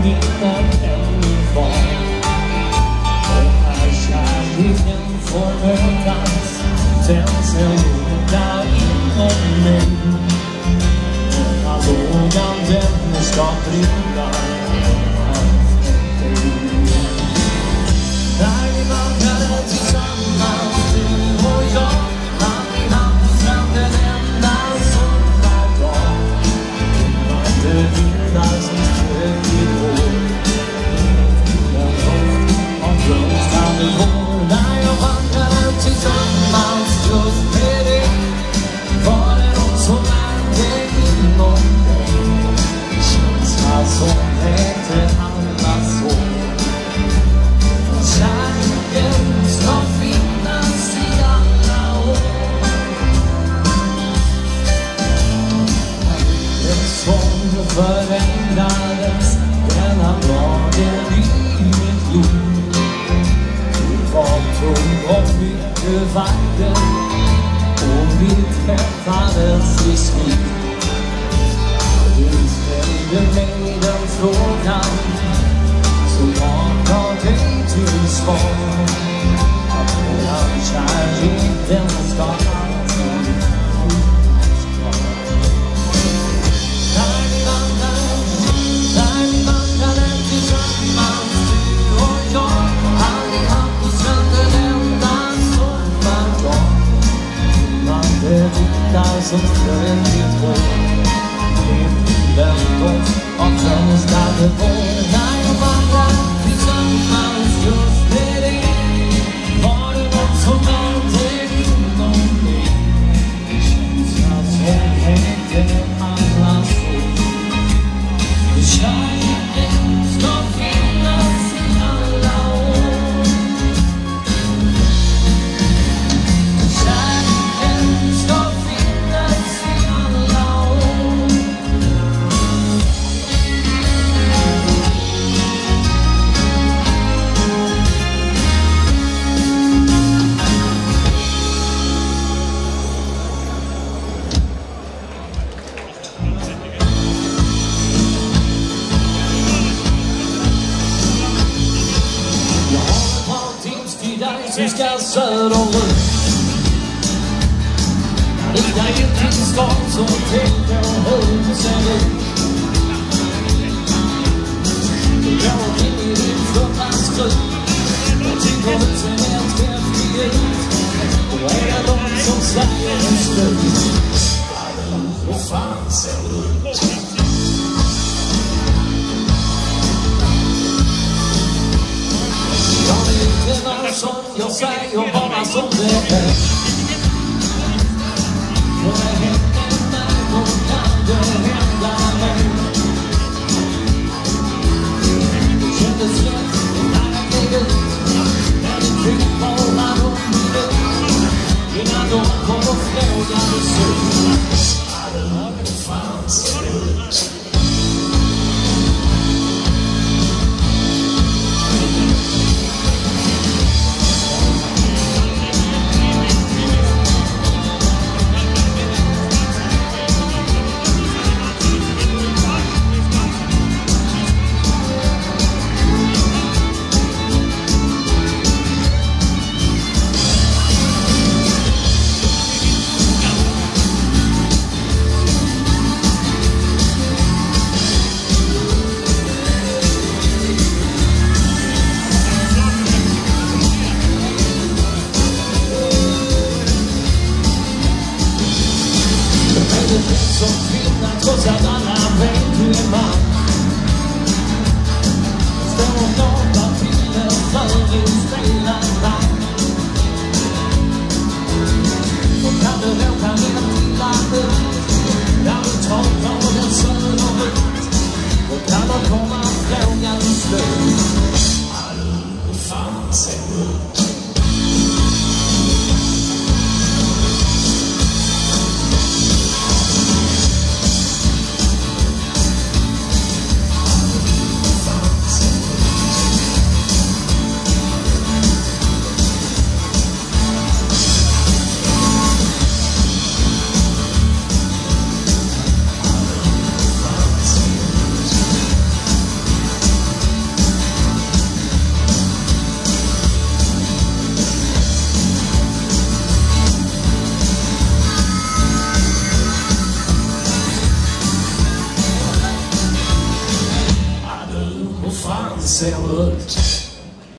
minnen ännu kvar. Och när kärleken får mötas tänds en låga inom mig. Denna lågan den ska brinna av dig. När vi vandrade tillsammans, du och jag, hand i hand på stranden ända sommardag. Det vindar som strök i hår, den doft av blomstrande vår. När jag vandrade tillsammans just med dig, var det något som värde inom dig. Känsla som väckte alla sår. Kärleken ska finnas i alla år. En sång förändrades denna dagen i mitt liv. Du var tung och mycket vacker och vi träffades i smyg. Du ställde mig den frågan, så vad gav dig till svar? Att våran kärlek den ska alltid finnas kvar. När vi vandrade tillsammans, du och jag, hand i hand på stranden ända sommardag. Rimmande vindar som strök ditt hår, vinden doft av blomstrande vår. När jag vandrade tillsammans just med dig, var det något som vände inom mig. Känsla som väckte alla sår. Kärleken ska finnas i alla år. Kärleken ska finnas i alla år. Jag har ett par tips till dig som ska söderut. När du ska in till stan så tänk på hur det ser ut. Du går in i din flotta skruv och tycker du ser helt häftig ut. Då är det någon som säger en slut. Hur fan ser du ut? Jag vet inte vad som jag säger, bara som det är. För det händer mig, då kan det hända mig. Det kändes rätt när jag blev ut, när det fick bara någon minut. Innan de kom och frågade slut. Hur fan ser det ut? Säger Hult.